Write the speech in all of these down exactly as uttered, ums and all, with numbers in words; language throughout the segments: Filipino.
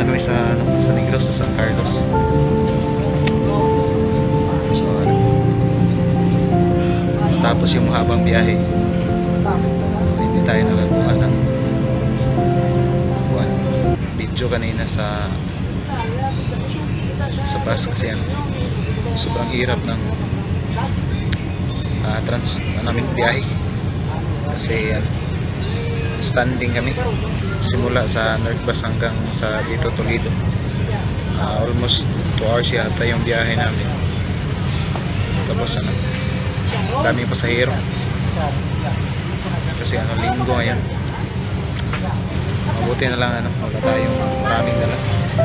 na kami sa, ano, sa Negros, sa San Carlos. So, ano, matapos yung mahabang biyahe, hindi tayo nakakuha ng buwan video kanina sa sa bus kasi ano, sobrang hirap ng uh, trans namin biyahe kasi uh, standing kami simula sa North Bus hanggang sa dito Toledo. Uh, almost two hours yata yung biyahe namin. Tapos ano, daming pasahero kasi ano, linggo ngayon. Mabuti na lang ano, wala tayong maraming dala.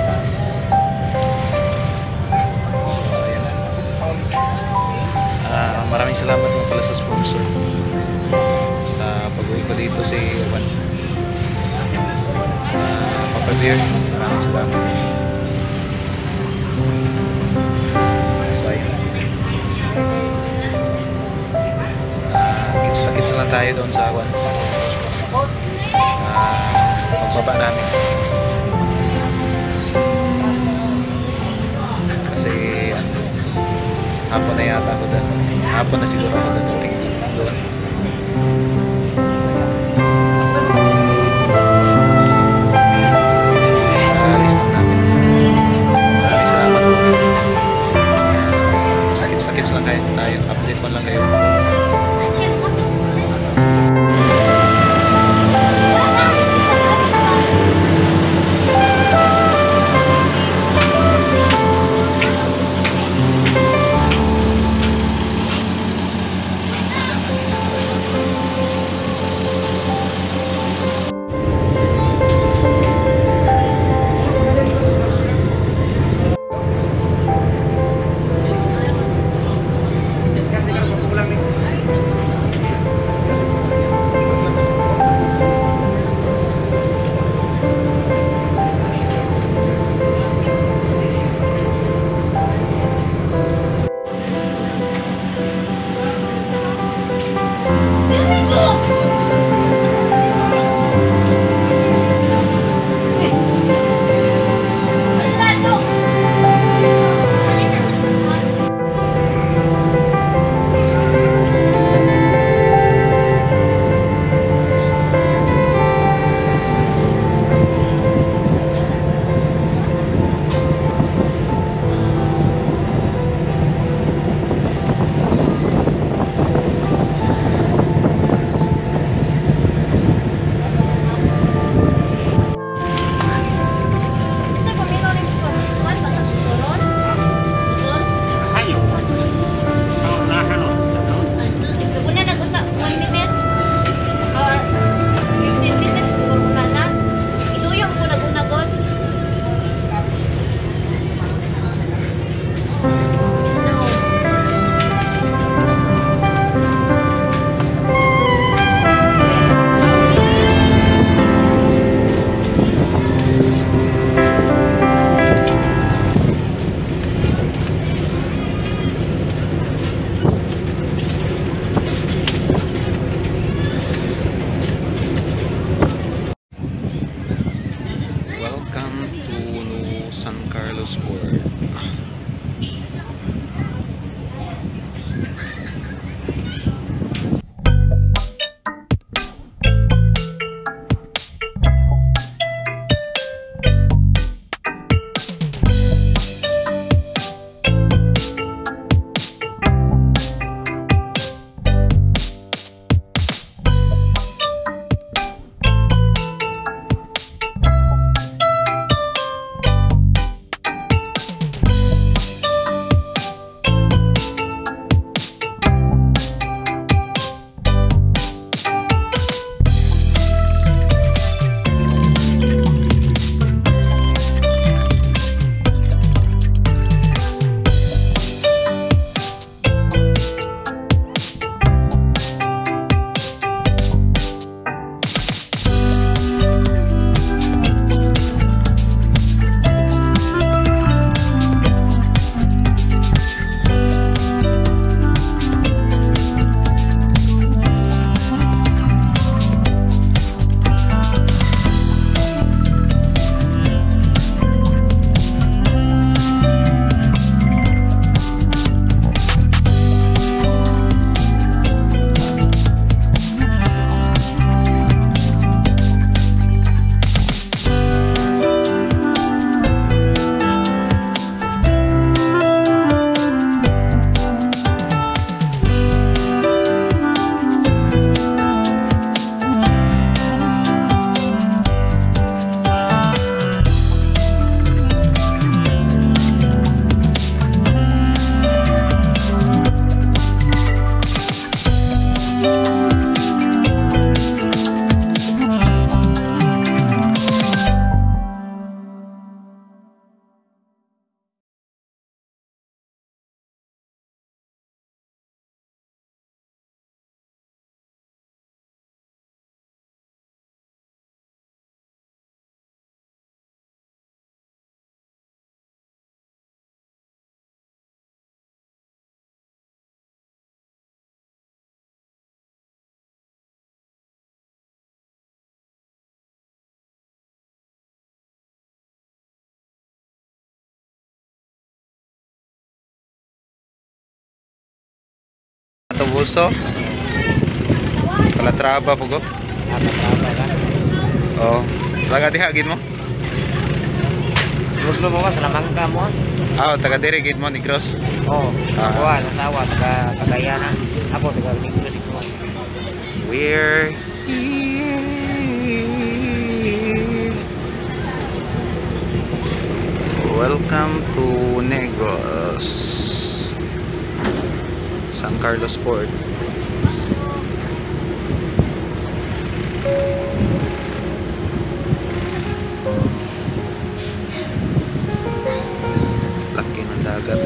So, ayan. Uh, maraming salamat mo pala sa sponsor sa pag-uwi ko dito, si Juan uh, Papa Bear. Maraming salamat. So ayan, uh, kits-kits lang tayo doon sa Juan. Uh, pagbaba namin kasi ano, hapon na yata ako doon, hapon na siguro ako doon doon. Alis na namin. Maraming salamat po. Sakit-sakit lang kayo tayo, update mo lang kayo. Welcome to San Carlos Port. Katubuso. Kalatraba po go. Kalatraba ka. Oo. Taga dihagin mo? Gusto mo ba sa Lamangka mo? Ah, taga diri gid mo Negros. Oo. Ah. Ako ang asawa taga Cagayan. Ako taga Negros ito. We're here. Welcome to Negros. San Carlos Port. Laki ng dagat.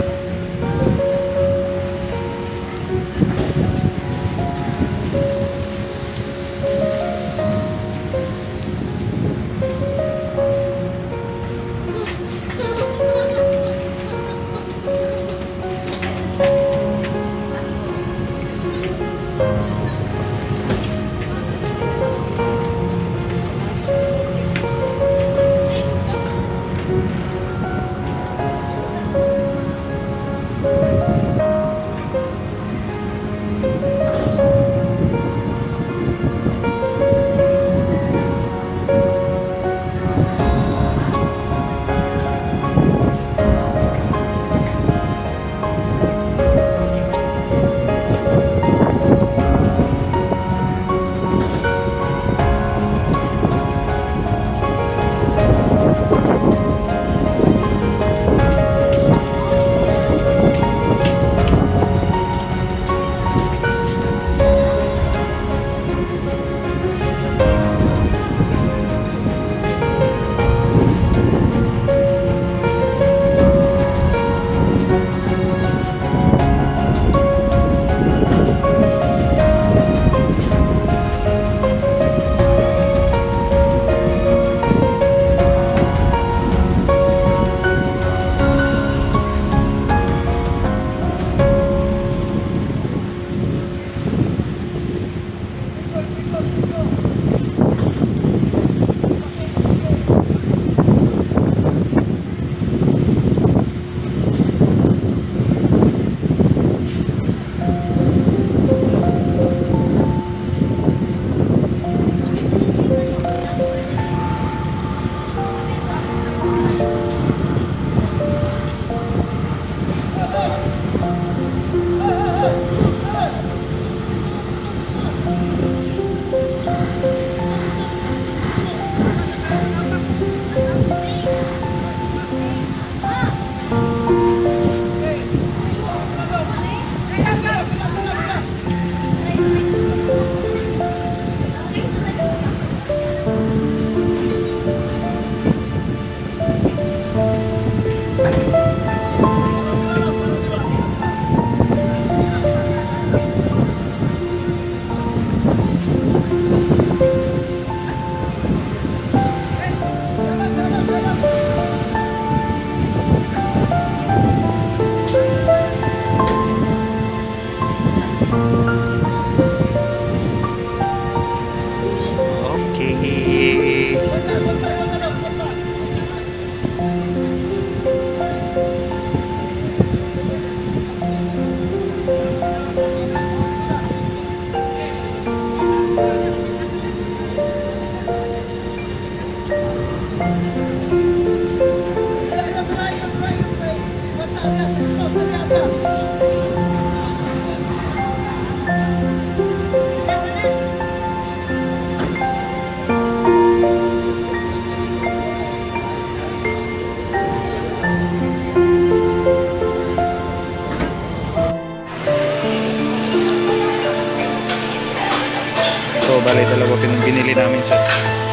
So bali dalawa binili namin sa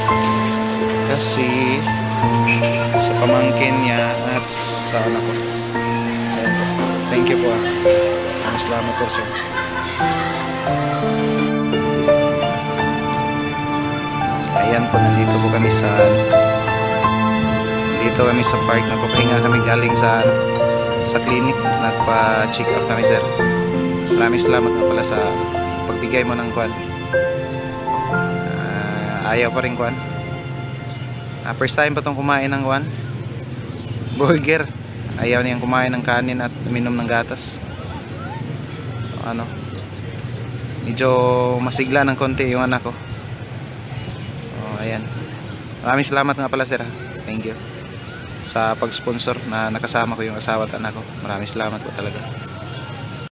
kasi sa pamangkin niya at sa anak ko. Ayan po. Thank you po ah. Salamat po sir. Ayan po, nandito po kami sa dito kami sa park. Nagpapahinga kami galing sa sa clinic. Nagpa-check up kami sir. Maraming salamat na pala sa pagbigay mo ng kwan. Uh, ayaw pa rin kwan. Uh, first time pa itong kumain ng kwan burger. Ayaw niyang kumain ng kanin at uminom ng gatas. So, ano, medyo masigla ng konti yung anak ko. Oh, ayan. Maraming salamat nga pala sir ha. Thank you sa pag-sponsor na nakasama ko yung asawa at anak ko. Maraming salamat po talaga.